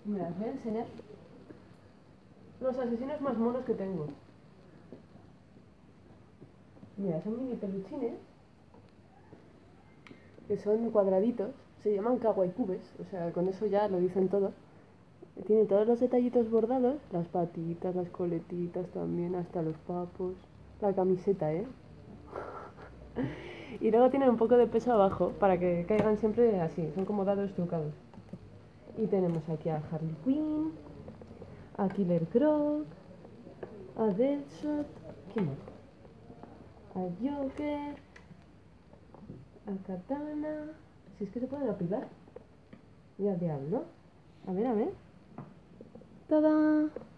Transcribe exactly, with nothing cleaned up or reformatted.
Mira, os voy a enseñar los asesinos más monos que tengo. Mira, son mini peluchines que son cuadraditos, se llaman kawaii cubes, o sea, con eso ya lo dicen todo. Tiene todos los detallitos bordados, las patitas, las coletitas también, hasta los papos, la camiseta, ¿eh? Y luego tienen un poco de peso abajo para que caigan siempre así, son como dados trucados. Y tenemos aquí a Harley Quinn, a Killer Croc, a Deadshot, ¿qué más? A Joker, a Katana, si es que se pueden apilar, y a Diablo. A ver, a ver. ¡Tada!